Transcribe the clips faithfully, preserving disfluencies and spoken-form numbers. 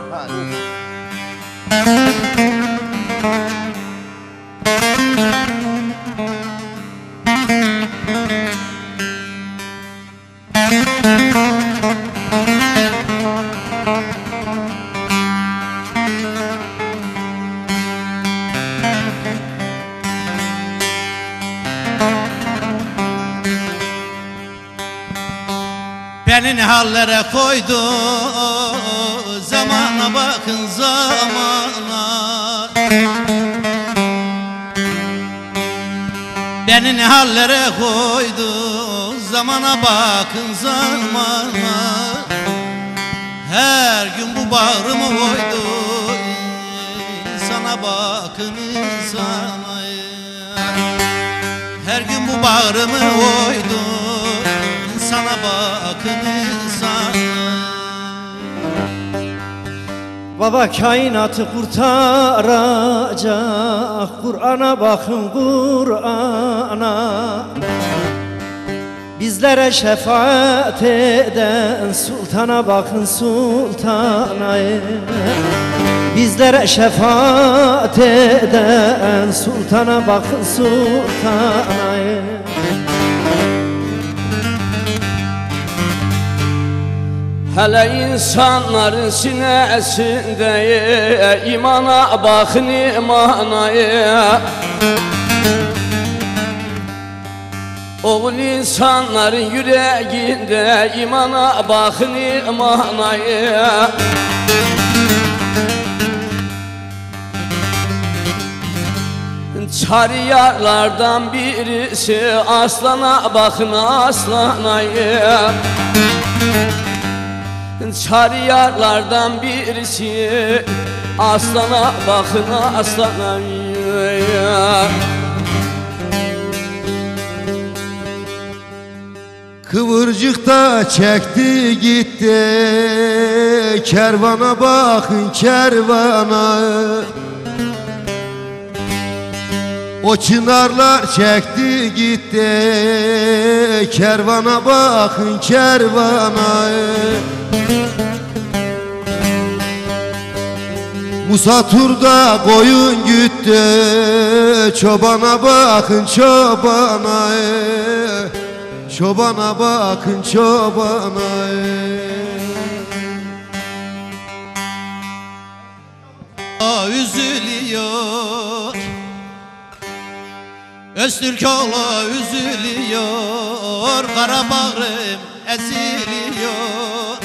Beni ne hallere koydu, zamana bakın zamana. Beni ne hallere koydu, zamana bakın zamana. Her gün bu bağrımı koydu, sana bakın insana. Her gün bu bağrımı koydu, sana bakın insana. Baba kainatı kurtaracak, Kur'an'a bakın Kur'an'a. Bizlere şefaat eden sultana bakın sultana. Bizlere şefaat eden sultana bakın sultana. Hele insanların sinesinde imana bakın imana. Oğul insanların yüreğinde imana bakın imana. Çariyarlardan birisi aslana bakın aslana. Çariyarlardan birisi aslana bakın aslana. Kıvırcıkta çekti gitti, kervana bakın kervana. O çınarlar çekti gitti, kervana bakın kervana. Musa Tur'da koyun güttü, çobana bakın çobana. Çobana bakın çobana. O üzülüyor, Öztürkoğlu üzülüyor, Karabağrım eziliyor.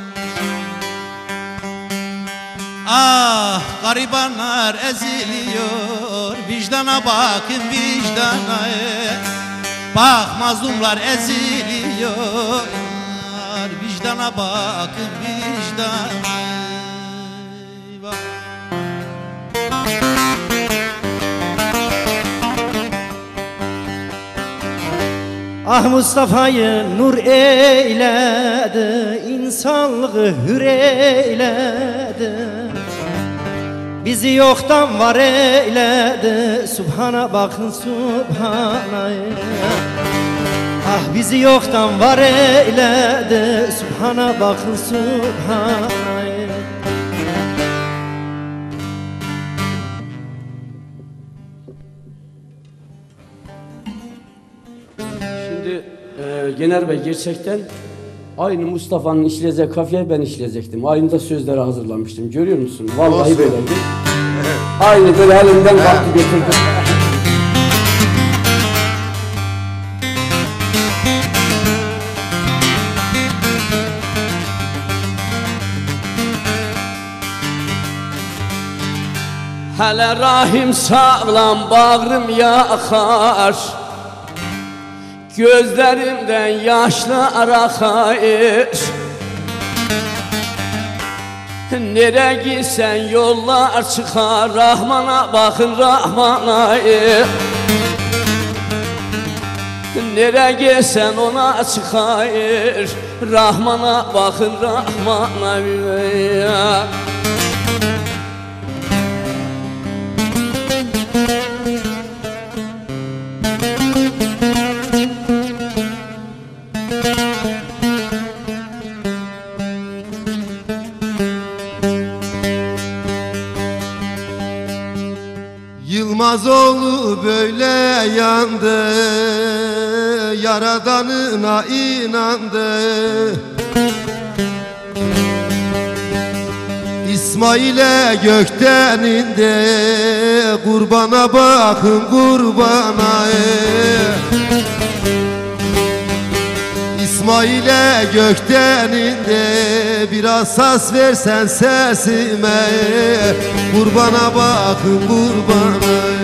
Ah garibanlar eziliyor, vicdana bakın vicdana. Bak mazlumlar eziliyor, vicdana bakın vicdana. Bak. Ah Mustafa'yı nur eyledi, insanlığı hür eyledi. Bizi yoktan var eyledi, Subhana bakın Subhana. Ah bizi yoktan var eyledi, Subhana bakın Subhana. Şimdi e, Yener Bey gerçekten aynı Mustafa'nın işleyeceği kafeye ben işleyecektim. Aynı da sözleri hazırlamıştım. Görüyor musun? Vallahi böyleydi. Aynı böyle elimden kalktı götürdüm. Hele rahim sağlam bağrım yakar, gözlerimden yaşlar akar. Nereye gitsen yollar çıkar, Rahman'a bakın Rahman'a. Nereye gitsen ona çıkar, Rahman'a bakın Rahman'a. Yılmazoğlu böyle yandı, Yaradanına inandı. İsmail'e gökten indi, kurbana bakın kurbana. İsmail'e gökten indi, biraz saz versen sesime, kurbana bakın kurbana.